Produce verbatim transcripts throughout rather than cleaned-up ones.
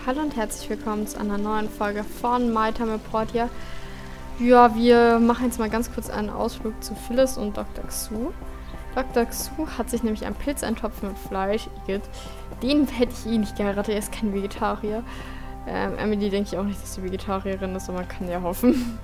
Hallo und herzlich willkommen zu einer neuen Folge von My Time Report hier. Ja, wir machen jetzt mal ganz kurz einen Ausflug zu Phyllis und Doktor Xu. Doktor Xu hat sich nämlich einen Pilzeintopf mit Fleisch igitt. Den hätte ich eh nicht geheiratet, er ist kein Vegetarier. Ähm, Emily denke ich auch nicht, dass sie Vegetarierin ist, aber man kann ja hoffen.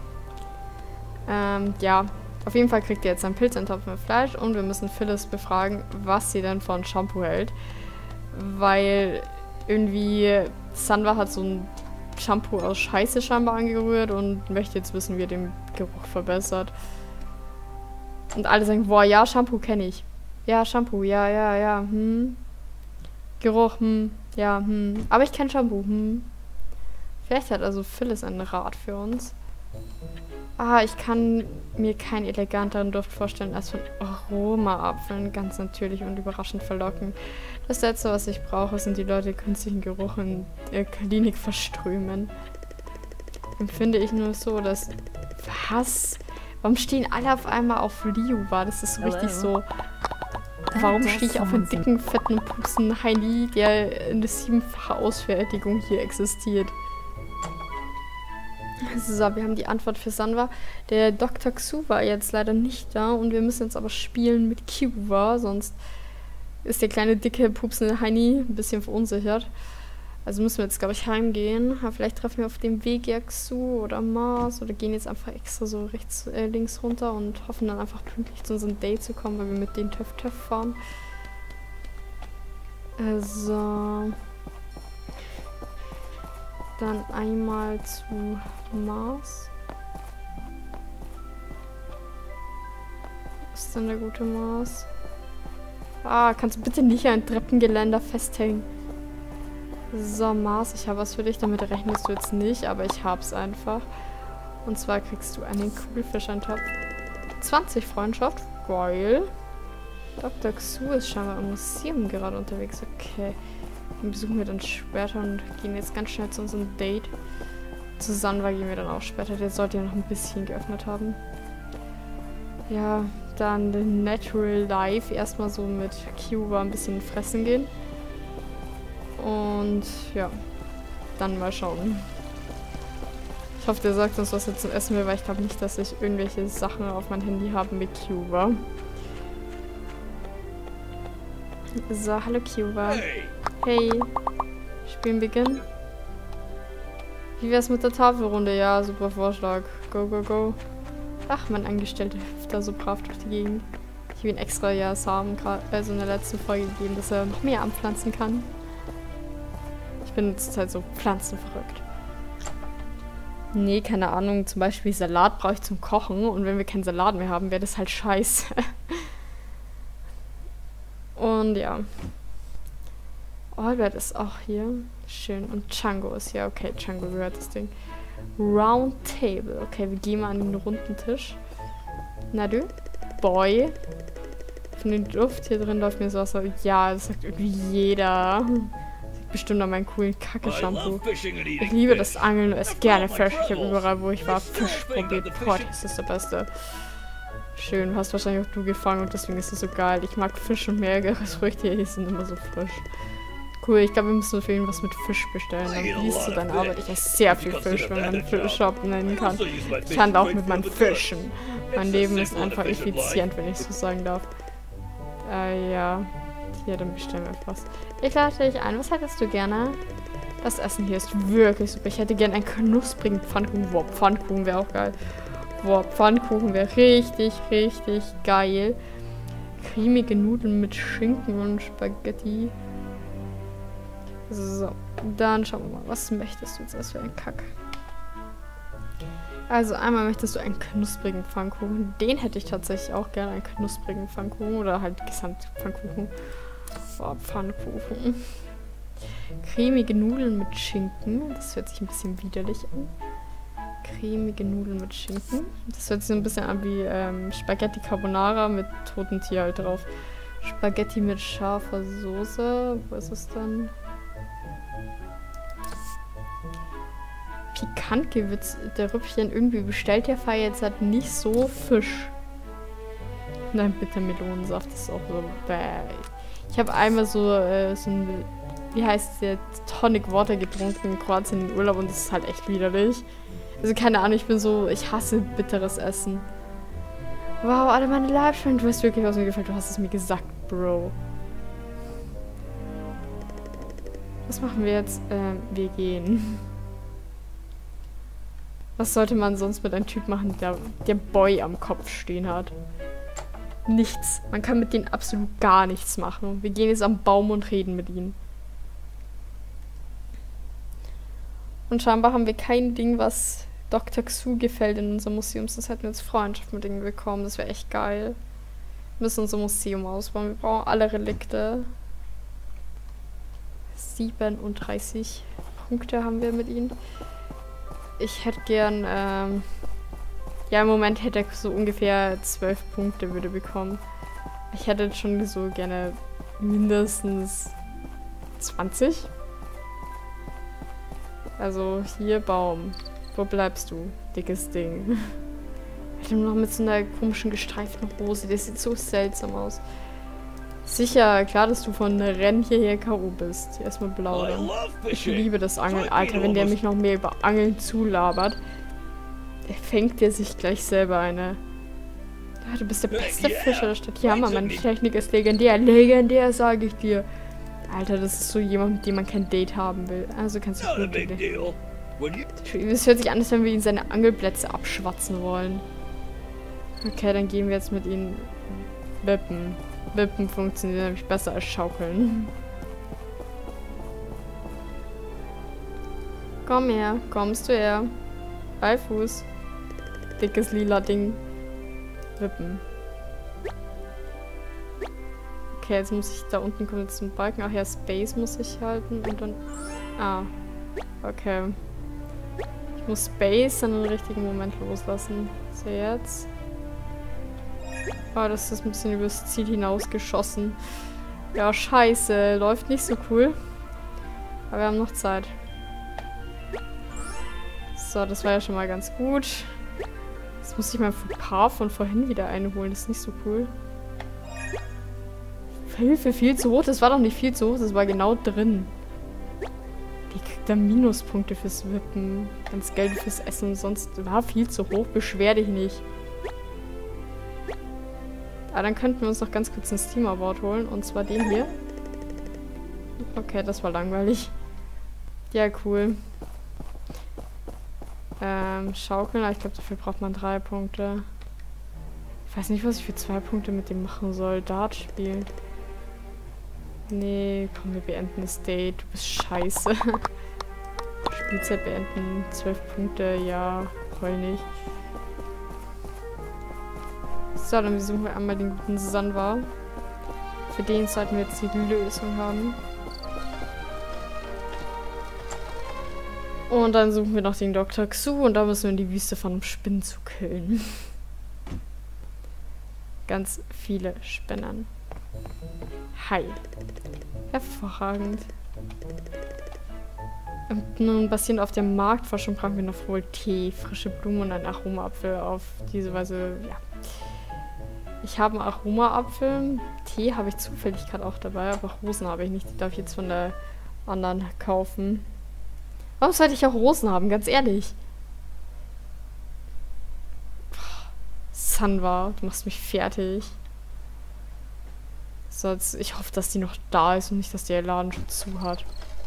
ähm, ja, auf jeden Fall kriegt ihr jetzt einen Pilzeintopf mit Fleisch und wir müssen Phyllis befragen, was sie denn von Shampoo hält. Weil irgendwie Sanwa hat so ein Shampoo aus Scheiße scheinbar angerührt und möchte jetzt wissen, wie er den Geruch verbessert. Und alle sagen, boah, ja, Shampoo kenne ich. Ja, Shampoo, ja, ja, ja, hm. Geruch, hm, ja, hm. Aber ich kenne Shampoo, hm. Vielleicht hat also Phyllis einen Rat für uns. Ah, ich kann mir keinen eleganteren Duft vorstellen als von Aromaapfeln. Ganz natürlich und überraschend verlockend. Das Letzte, was ich brauche, sind die Leute, die künstlichen Geruch in der Klinik verströmen. Empfinde ich nur so, dass... Was? Warum stehen alle auf einmal auf Liuwa? Das ist so richtig so... Warum stehe ich auf einen dicken, fetten, pupsen Heini, der in der siebenfache Ausfertigung hier existiert? So, wir haben die Antwort für Sanwa. Der Doktor Xu war jetzt leider nicht da und wir müssen jetzt aber spielen mit Kiwa, sonst ist der kleine, dicke, pupsende Heini ein bisschen verunsichert. Also müssen wir jetzt, glaube ich, heimgehen. Aber vielleicht treffen wir auf dem Weg ja Xu oder Mars oder gehen jetzt einfach extra so rechts, äh, links runter und hoffen dann einfach pünktlich zu unserem Date zu kommen, weil wir mit denen Töff Töff fahren. Also... Dann einmal zu Mars. Was ist denn der gute Mars? Ah, kannst du bitte nicht ein Treppengeländer festhängen? So, Mars, ich habe was für dich. Damit rechnest du jetzt nicht, aber ich hab's einfach. Und zwar kriegst du einen Kugelfischeintopf. zwanzig Freundschaft. Geil. Doktor Xu ist scheinbar im Museum gerade unterwegs. Okay. Den besuchen wir dann später und gehen jetzt ganz schnell zu unserem Date. Zu Sanwa gehen wir dann auch später. Der sollte ja noch ein bisschen geöffnet haben. Ja, dann Natural Life. Erstmal so mit Kiwa ein bisschen fressen gehen. Und ja, dann mal schauen. Ich hoffe, der sagt uns, was er zum Essen will, weil ich glaube nicht, dass ich irgendwelche Sachen auf mein Handy habe mit Kiwa. So, hallo Kiwa. Hey, Spielen beginnen. Wie wär's mit der Tafelrunde? Ja, super Vorschlag. Go, go, go. Ach, mein Angestellter hüpft da so brav durch die Gegend. Ich habe ihm extra ja Samen gerade, also in der letzten Folge gegeben, dass er noch mehr anpflanzen kann. Ich bin jetzt halt so pflanzenverrückt. Nee, keine Ahnung. Zum Beispiel Salat brauche ich zum Kochen und wenn wir keinen Salat mehr haben, wäre das halt scheiße. Und ja. Albert ist auch hier. Schön. Und Chango ist hier. Okay, Chango gehört das Ding. Round Table. Okay, wir gehen mal an den runden Tisch. Na du? Boy. Von dem Duft hier drin läuft mir sowas. Ja, das sagt irgendwie jeder. Das liegt bestimmt an meinem coolen Kacke-Shampoo. Ich liebe das Angeln und esse gerne Fisch. Ich habe überall, wo ich war, Fisch probiert. Boah, das ist der Beste. Schön, hast wahrscheinlich auch du gefangen und deswegen ist es so geil. Ich mag Fisch und Meeresfrüchte, die sind immer so frisch. Cool, ich glaube, wir müssen für ihn was mit Fisch bestellen. Dann liest du deine Arbeit. Ich esse sehr viel Fisch, wenn man Fischshop nennen kann. Ich handle auch mit meinen Fischen. Mein Leben ist einfach effizient, wenn ich so sagen darf. Äh, ja. Hier, dann bestellen wir was. Ich lade dich ein. Was hättest du gerne? Das Essen hier ist wirklich super. Ich hätte gerne einen knusprigen Pfannkuchen. Wow, Pfannkuchen wäre auch geil. Boah, Pfannkuchen wäre richtig, richtig geil. Cremige Nudeln mit Schinken und Spaghetti. So, dann schauen wir mal, was möchtest du jetzt erst für einen Kack? Also einmal möchtest du einen knusprigen Pfannkuchen. Den hätte ich tatsächlich auch gerne, einen knusprigen Pfannkuchen oder halt Gesamt-Pfannkuchen. Boah, Pfannkuchen. Cremige Nudeln mit Schinken. Das hört sich ein bisschen widerlich an. Cremige Nudeln mit Schinken. Das hört sich so ein bisschen an wie ähm, Spaghetti Carbonara mit totem Tier halt drauf. Spaghetti mit scharfer Soße. Wo ist es dann? Pikant gewürzte Rüppchen. Irgendwie bestellt der Fall jetzt halt nicht so Fisch. Nein, bitte Melonensaft ist auch so bäh. Ich habe einmal so, äh, so ein wie heißt es jetzt, Tonic Water getrunken in Kroatien im Urlaub und das ist halt echt widerlich. Also keine Ahnung, ich bin so, ich hasse bitteres Essen. Wow, alle meine Live-Streams, du weißt wirklich, was mir gefällt, du hast es mir gesagt, Bro. Was machen wir jetzt? Ähm, wir gehen. Was sollte man sonst mit einem Typ machen, der, der Boy am Kopf stehen hat? Nichts. Man kann mit denen absolut gar nichts machen. Wir gehen jetzt am Baum und reden mit ihnen. Und scheinbar haben wir kein Ding, was Doktor Xu gefällt in unserem Museum. Sonst hätten wir jetzt Freundschaft mit ihnen bekommen. Das wäre echt geil. Wir müssen unser Museum ausbauen. Wir brauchen alle Relikte. siebenunddreißig Punkte haben wir mit ihnen. Ich hätte gern, ähm... ja, im Moment hätte er so ungefähr zwölf Punkte würde bekommen. Ich hätte schon so gerne mindestens zwanzig. Also hier Baum. Wo bleibst du, dickes Ding? Ich noch mit so einer komischen gestreiften Hose. Das sieht so seltsam aus. Sicher, klar, dass du von Rennen hierher K O bist. Erstmal blau. Dann. Ich liebe das Angeln, Alter. Wenn der mich noch mehr über Angeln zulabert, fängt der sich gleich selber eine. Ja, du bist der beste Fischer der Stadt. Ja, Mann, meine Technik ist legendär. Legendär, sage ich dir. Alter, das ist so jemand, mit dem man kein Date haben will. Also kannst du wirklich. Es hört sich an, als wenn wir ihn seine Angelplätze abschwatzen wollen. Okay, dann gehen wir jetzt mit ihm wippen. Wippen funktioniert nämlich besser als Schaukeln. Komm her, kommst du her. Beifuß. Dickes lila Ding. Wippen. Okay, jetzt muss ich da unten kommen zum Balken. Ach ja, Space muss ich halten und dann... Ah. Okay. Ich muss Space dann im richtigen Moment loslassen. So, jetzt. Oh, das ist ein bisschen übers Ziel hinausgeschossen. Ja, scheiße. Läuft nicht so cool. Aber wir haben noch Zeit. So, das war ja schon mal ganz gut. Jetzt muss ich mein Fauxpas von vorhin wieder einholen. Das ist nicht so cool. Hilfe, viel zu hoch. Das war doch nicht viel zu hoch. Das war genau drin. Die kriegt dann Minuspunkte fürs Wippen. Ganz Geld fürs Essen. Sonst war viel zu hoch. Beschwer dich nicht. Ah, dann könnten wir uns noch ganz kurz einen Steam Award holen. Und zwar den hier. Okay, das war langweilig. Ja, cool. Ähm, Schaukeln. Ich glaube, dafür braucht man drei Punkte. Ich weiß nicht, was ich für zwei Punkte mit dem machen soll. Dart spielen. Nee, komm, wir beenden das Date. Du bist scheiße. Spielzeit beenden. zwölf Punkte. Ja, heul nicht. So, dann suchen wir einmal den guten Sanwa. Für den sollten wir jetzt die Lösung haben. Und dann suchen wir noch den Doktor Xu und da müssen wir in die Wüste von einem Spinnen zu killen. Ganz viele Spinnen. Hi. Hervorragend. Und nun basierend auf der Marktforschung brauchen wir noch wohl Tee, frische Blumen und einen Aromaapfel. Auf diese Weise, ja. Ich habe einen Aromaapfel. Tee habe ich zufällig gerade auch dabei, aber Rosen habe ich nicht. Die darf ich jetzt von der anderen kaufen. Warum sollte ich auch Rosen haben, ganz ehrlich? Sanwa, du machst mich fertig. So, jetzt, ich hoffe, dass die noch da ist und nicht, dass der Laden schon zu hat.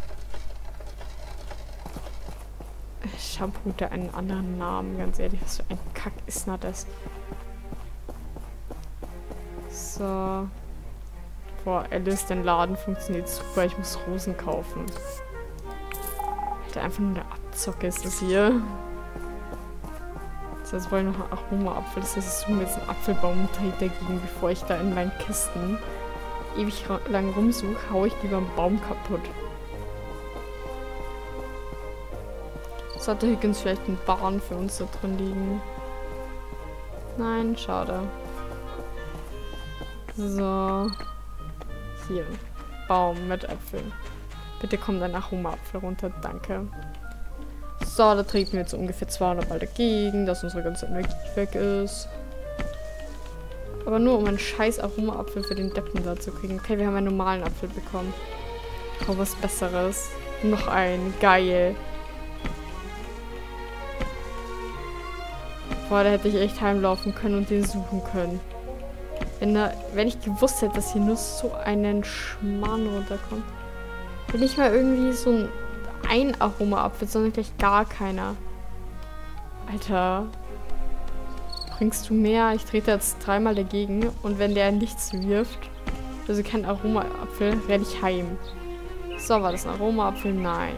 Shampoo hat einen anderen Namen, ganz ehrlich. Was für ein Kack ist denn das? So. Boah, Alice, dein Laden funktioniert super. Ich muss Rosen kaufen. Alter, einfach nur eine Abzocke ist das hier. So, jetzt wollen wir noch einen Aromaapfel. Das heißt, ich suche mir jetzt einen Apfelbaum und drehe dagegen, bevor ich da in meinen Kisten ewig lang rumsuche, haue ich lieber einen Baum kaputt. Sollte Higgins vielleicht ein Bahn für uns da drin liegen? Nein, schade. So. Hier. Baum mit Äpfeln. Bitte komm dein Aromaapfel runter, danke. So, da treten wir jetzt ungefähr zweihundert Mal dagegen, dass unsere ganze Energie weg ist. Aber nur um einen scheiß Aromaapfel für den Deppen da zu kriegen. Okay, wir haben einen normalen Apfel bekommen. Ich brauche was Besseres. Noch ein. Geil. Boah, da hätte ich echt heimlaufen können und den suchen können. Wenn, da, wenn ich gewusst hätte, dass hier nur so einen Schmarrn runterkommt. Wenn nicht mal irgendwie so ein, ein Aroma-Apfel, sondern gleich gar keiner. Alter. Bringst du mehr? Ich trete jetzt dreimal dagegen und wenn der nichts wirft, also kein Aroma-Apfel, renne ich heim. So, war das ein Aroma-Apfel? Nein.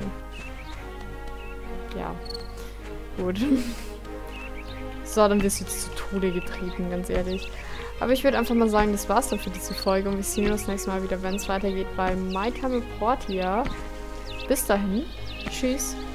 Ja. Gut. So, dann wirst du jetzt zu Tode getreten, ganz ehrlich. Aber ich würde einfach mal sagen, das war's dann für diese Folge. Und wir sehen uns das nächste Mal wieder, wenn es weitergeht bei My Time Portia. Bis dahin. Tschüss.